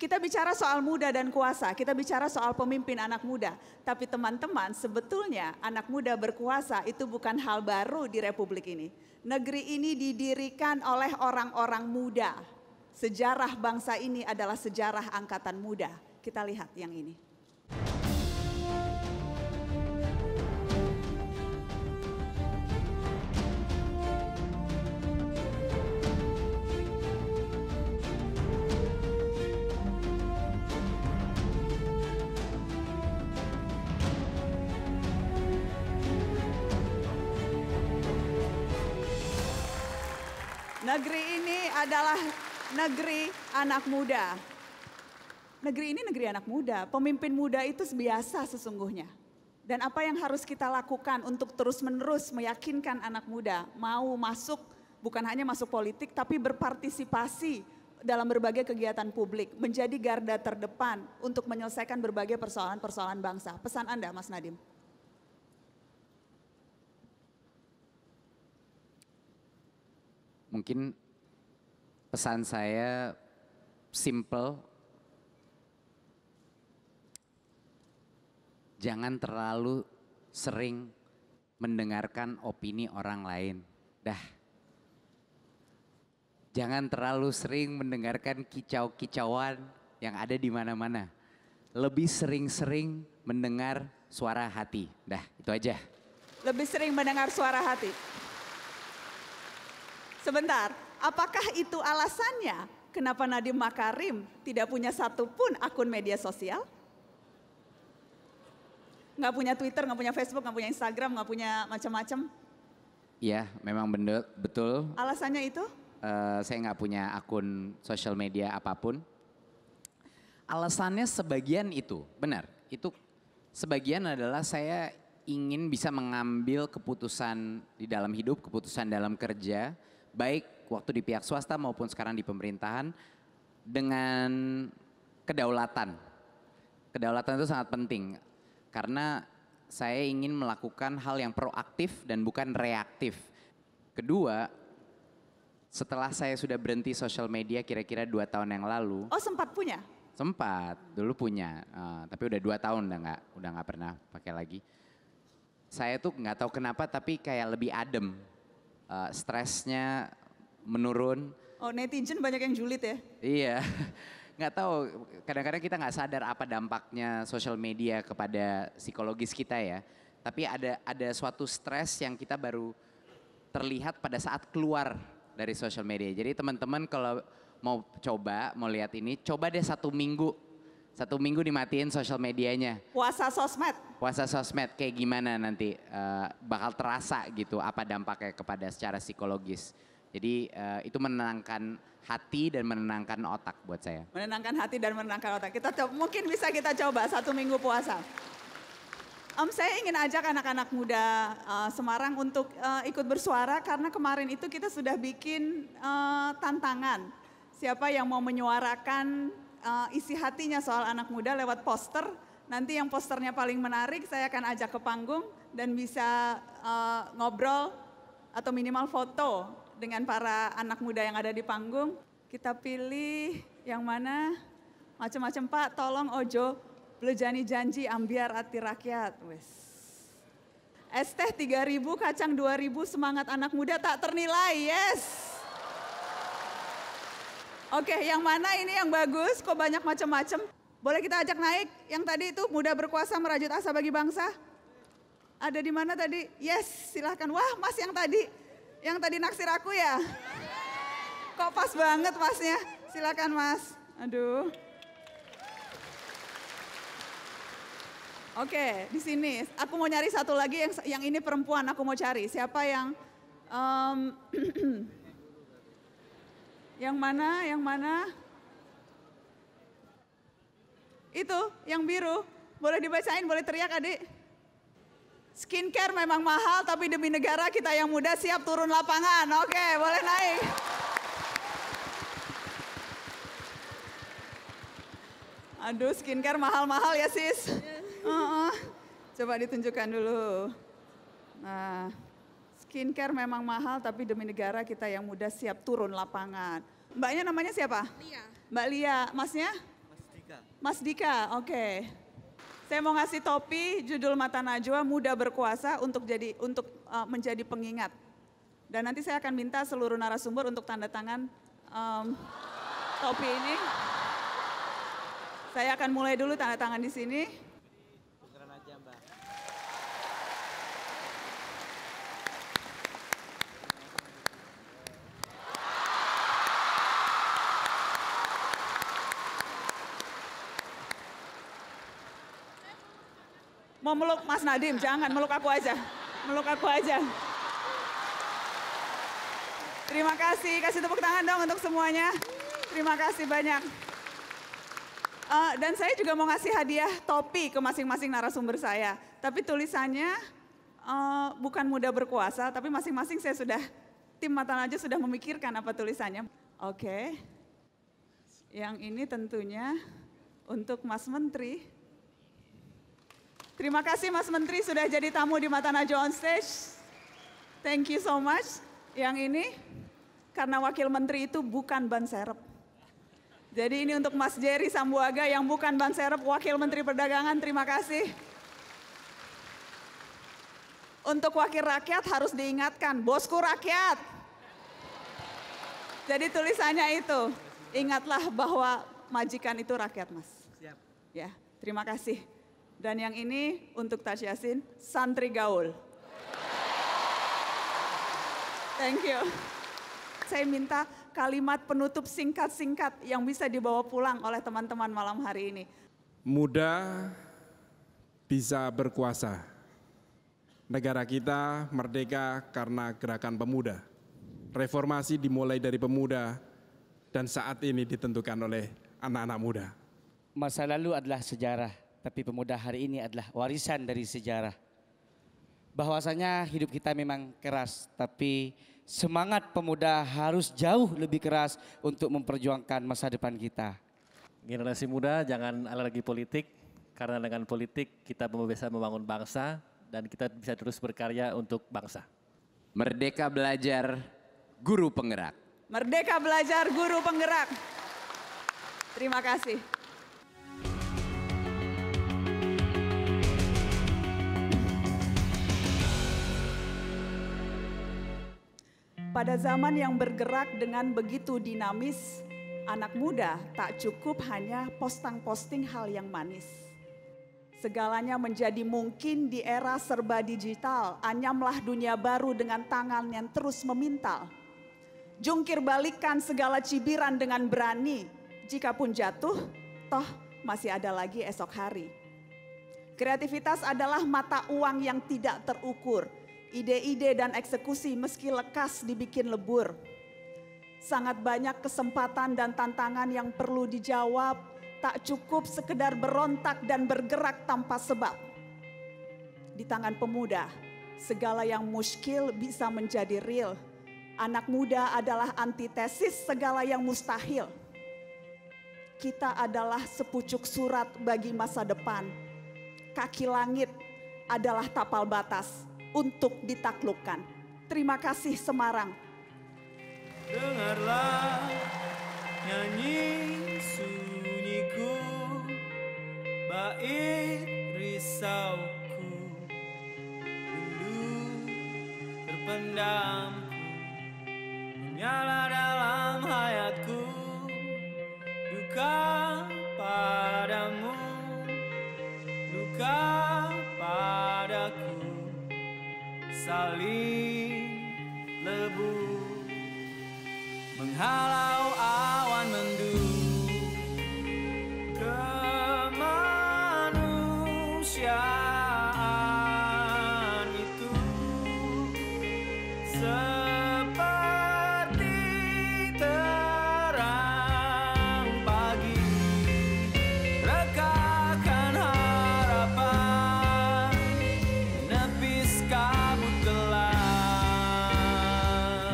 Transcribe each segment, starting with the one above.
Kita bicara soal muda dan kuasa, kita bicara soal pemimpin anak muda. Tapi teman-teman, sebetulnya anak muda berkuasa itu bukan hal baru di Republik ini. Negeri ini didirikan oleh orang-orang muda. Sejarah bangsa ini adalah sejarah angkatan muda. Kita lihat yang ini. Negeri ini adalah negeri anak muda. Negeri ini negeri anak muda. Pemimpin muda itu biasa sesungguhnya. Dan apa yang harus kita lakukan untuk terus-menerus meyakinkan anak muda mau masuk, bukan hanya masuk politik, tapi berpartisipasi dalam berbagai kegiatan publik. Menjadi garda terdepan untuk menyelesaikan berbagai persoalan-persoalan bangsa. Pesan Anda, Mas Nadiem. Mungkin pesan saya simple, jangan terlalu sering mendengarkan opini orang lain. Jangan terlalu sering mendengarkan kicau-kicauan yang ada di mana-mana. Lebih sering-sering mendengar suara hati. Itu aja. Lebih sering mendengar suara hati. Sebentar, apakah itu alasannya kenapa Nadiem Makarim tidak punya satupun akun media sosial? Nggak punya Twitter, nggak punya Facebook, nggak punya Instagram, nggak punya macam-macam? Iya, memang betul. Alasannya itu? Saya nggak punya akun sosial media apapun. Alasannya sebagian itu, benar. Itu sebagian adalah saya ingin bisa mengambil keputusan di dalam hidup, keputusan dalam kerja, baik waktu di pihak swasta maupun sekarang di pemerintahan dengan kedaulatan. Kedaulatan itu sangat penting karena saya ingin melakukan hal yang proaktif dan bukan reaktif. Kedua, setelah saya sudah berhenti sosial media kira-kira 2 tahun yang lalu. Oh, sempat punya? Sempat, dulu punya, tapi udah 2 tahun udah nggak pernah pakai lagi. Saya tuh nggak tahu kenapa tapi kayak lebih adem. Stresnya menurun. Oh, netizen banyak yang julid ya? Iya, nggak tahu. Kadang-kadang kita nggak sadar apa dampaknya sosial media kepada psikologis kita ya. Tapi ada suatu stres yang kita baru terlihat pada saat keluar dari sosial media. Jadi teman-teman kalau mau lihat ini, coba deh 1 minggu. 1 minggu dimatiin sosial medianya. Puasa sosmed? Puasa sosmed kayak gimana nanti bakal terasa gitu apa dampaknya kepada secara psikologis. Jadi itu menenangkan hati dan menenangkan otak buat saya. Menenangkan hati dan menenangkan otak. Mungkin bisa kita coba 1 minggu puasa. Saya ingin ajak anak-anak muda Semarang untuk ikut bersuara karena kemarin itu kita sudah bikin tantangan. Siapa yang mau menyuarakan isi hatinya soal anak muda lewat poster. Nanti yang posternya paling menarik saya akan ajak ke panggung dan bisa ngobrol atau minimal foto dengan para anak muda yang ada di panggung. Kita pilih yang mana? Macam-macam Pak, tolong ojo belejani janji ambiar hati rakyat. Wes. Es teh 3.000, kacang 2.000, semangat anak muda tak ternilai. Yes. Oke, yang mana ini yang bagus? Kok banyak macam-macam? Boleh kita ajak naik? Yang tadi itu muda berkuasa merajut asa bagi bangsa. Ada di mana tadi? Yes, silahkan. Wah, Mas yang tadi naksir aku ya? Kok pas banget Masnya? Silakan Mas. Aduh. Oke, di sini. Aku mau nyari satu lagi yang ini perempuan. Aku mau cari. Siapa yang Yang mana? Itu, yang biru. Boleh dibacain, boleh teriak adik. Skincare memang mahal, tapi demi negara kita yang muda siap turun lapangan. Oke, boleh naik. Aduh, skincare mahal-mahal ya sis. Coba ditunjukkan dulu. Nah. Skincare memang mahal tapi demi negara kita yang muda siap turun lapangan. Mbaknya namanya siapa? Lia. Mbak Lia, Masnya? Mas Mas Dika, oke. Saya mau ngasih topi judul Mata Najwa Muda Berkuasa untuk menjadi pengingat. Dan nanti saya akan minta seluruh narasumber untuk tanda tangan topi ini. Saya akan mulai dulu tanda tangan di sini. Mau meluk Mas Nadiem, jangan meluk aku aja. Meluk aku aja. Terima kasih, kasih tepuk tangan dong untuk semuanya. Terima kasih banyak. Dan saya juga mau ngasih hadiah topi ke masing-masing narasumber saya. Tapi tulisannya bukan muda berkuasa, tapi masing-masing tim Mata Najwa sudah memikirkan apa tulisannya. Oke. Yang ini tentunya untuk Mas Menteri. Terima kasih Mas Menteri sudah jadi tamu di Mata Najwa on stage. Thank you so much. Yang ini karena Wakil Menteri itu bukan ban serep. Jadi ini untuk Mas Jerry Sambuaga yang bukan ban serep, Wakil Menteri Perdagangan, terima kasih. Untuk Wakil Rakyat harus diingatkan, bosku rakyat. Jadi tulisannya itu, ingatlah bahwa majikan itu rakyat, Mas. Siap. Ya, terima kasih. Dan yang ini untuk Tas Yassin, santri gaul. Thank you. Saya minta kalimat penutup singkat-singkat yang bisa dibawa pulang oleh teman-teman malam hari ini. Muda bisa berkuasa. Negara kita merdeka karena gerakan pemuda. Reformasi dimulai dari pemuda dan saat ini ditentukan oleh anak-anak muda. Masa lalu adalah sejarah. Tapi pemuda hari ini adalah warisan dari sejarah. Bahwasanya hidup kita memang keras, tapi semangat pemuda harus jauh lebih keras untuk memperjuangkan masa depan kita. Generasi muda jangan alergi politik, karena dengan politik kita bisa membangun bangsa dan kita bisa terus berkarya untuk bangsa. Merdeka belajar, guru penggerak. Merdeka belajar, guru penggerak. Terima kasih. Pada zaman yang bergerak dengan begitu dinamis, anak muda tak cukup hanya posting hal yang manis. Segalanya menjadi mungkin di era serba digital, anyamlah dunia baru dengan tangan yang terus memintal. Jungkir balikan segala cibiran dengan berani, jikapun jatuh, toh masih ada lagi esok hari. Kreativitas adalah mata uang yang tidak terukur. Ide-ide dan eksekusi meski lekas dibikin lebur. Sangat banyak kesempatan dan tantangan yang perlu dijawab, tak cukup sekedar berontak dan bergerak tanpa sebab. Di tangan pemuda, segala yang muskil bisa menjadi real. Anak muda adalah antitesis segala yang mustahil. Kita adalah sepucuk surat bagi masa depan. Kaki langit adalah tapal batas untuk ditaklukkan. Terima kasih Semarang. Dengarlah nyanyi sunyiku, bait risauku, rindu terpendamku, menyala dalam hayatku, duka padamu, duka padaku. Saling lebu menghalau awan mendung, kemanusiaan itu seperti terang pagi, rekahkan harapan, menepis kabut gelap,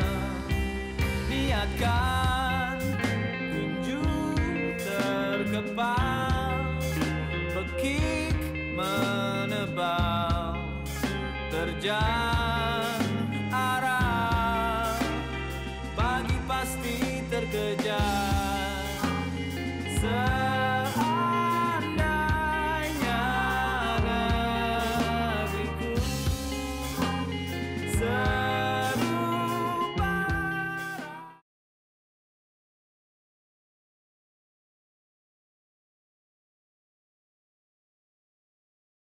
niatkan kunjung terkepal, bekik menebal, terjang arah, pagi pasti terkejar.